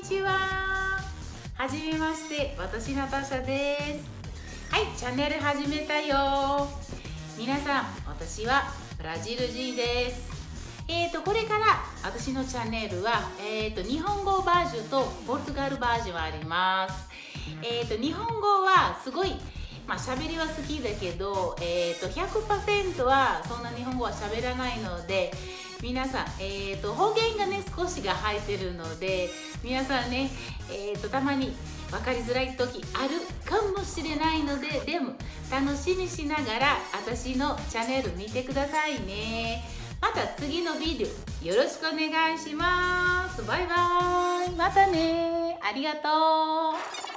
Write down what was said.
ちは。はじめまして、私ナタシャです。はい、チャンネル始めたよ。皆さん、私はブラジル人です。これから私のチャンネルは、日本語バージョンとポルトガルバージョンあります。日本語はすごい喋りは好きだけど、100% はそんな日本語は喋らないので、皆さん、方言がね少しが入ってるので、皆さんね、たまに分かりづらい時あるかもしれないので、でも楽しみしながら私のチャンネル見てくださいね。また次のビデオよろしくお願いします。バイバイ。またね。ありがとう。